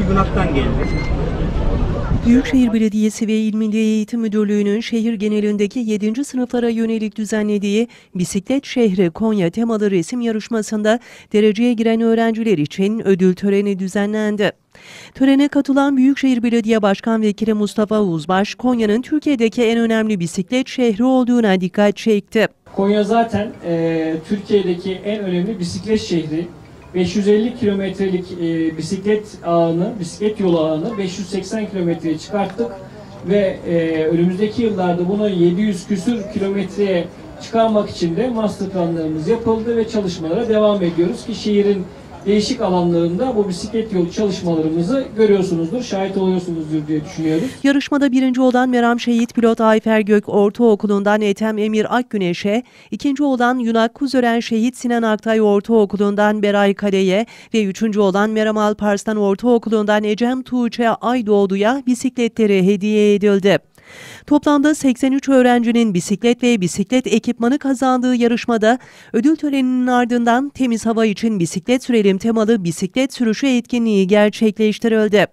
Yunak'tan geldi. Büyükşehir Belediyesi ve İl Milli Eğitim Müdürlüğü'nün şehir genelindeki 7. sınıflara yönelik düzenlediği Bisiklet Şehri Konya temalı resim yarışmasında dereceye giren öğrenciler için ödül töreni düzenlendi. Törene katılan Büyükşehir Belediye Başkan Vekili Mustafa Uzbaş, Konya'nın Türkiye'deki en önemli bisiklet şehri olduğuna dikkat çekti. Konya zaten Türkiye'deki en önemli bisiklet şehri. 550 kilometrelik bisiklet yolu ağını 580 kilometreye çıkarttık ve önümüzdeki yıllarda bunu 700 küsür kilometreye çıkarmak için de master planlarımız yapıldı ve çalışmalara devam ediyoruz ki şehrin değişik alanlarında bu bisiklet yolu çalışmalarımızı görüyorsunuzdur, şahit oluyorsunuzdur diye düşünüyoruz. Yarışmada birinci olan Meram Şehit Pilot Ayfer Gök Ortaokulu'ndan Ethem Emir Akgüneş'e, ikinci olan Yunak Kuzören Şehit Sinan Aktay Ortaokulu'ndan Beray Kale'ye ve üçüncü olan Meram Alparslan Ortaokulu'ndan Ecem Tuğçe Aydoğdu'ya bisikletleri hediye edildi. Toplamda 83 öğrencinin bisiklet ve bisiklet ekipmanı kazandığı yarışmada ödül töreninin ardından temiz hava için bisiklet sürelim temalı bisiklet sürüşü etkinliği gerçekleştirildi.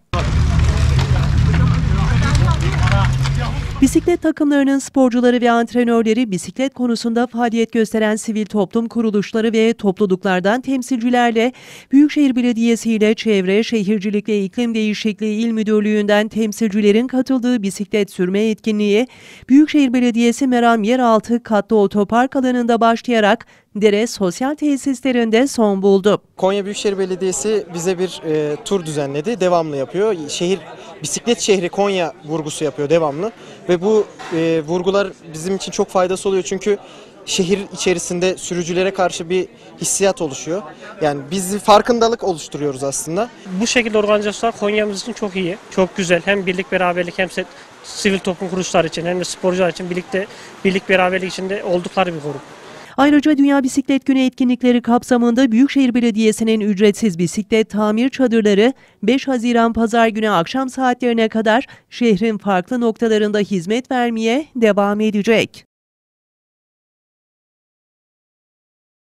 Bisiklet takımlarının sporcuları ve antrenörleri bisiklet konusunda faaliyet gösteren sivil toplum kuruluşları ve topluluklardan temsilcilerle Büyükşehir Belediyesi ile Çevre, Şehircilik ve İklim Değişikliği İl Müdürlüğü'nden temsilcilerin katıldığı bisiklet sürme etkinliği Büyükşehir Belediyesi Meram Yeraltı Katlı Otopark alanında başlayarak Dere sosyal tesislerinde son buldu. Konya Büyükşehir Belediyesi bize bir tur düzenledi. Devamlı yapıyor. Bisiklet şehri Konya vurgusu yapıyor devamlı. Ve bu vurgular bizim için çok faydası oluyor. Çünkü şehir içerisinde sürücülere karşı bir hissiyat oluşuyor. Yani biz farkındalık oluşturuyoruz aslında. Bu şekilde organizasyonlar Konya'mız için çok iyi, çok güzel. Hem birlik beraberlik hem sivil toplum kuruluşları için hem de sporcular için birlik beraberlik içinde oldukları bir grup. Ayrıca Dünya Bisiklet Günü etkinlikleri kapsamında Büyükşehir Belediyesi'nin ücretsiz bisiklet tamir çadırları 5 Haziran Pazar günü akşam saatlerine kadar şehrin farklı noktalarında hizmet vermeye devam edecek.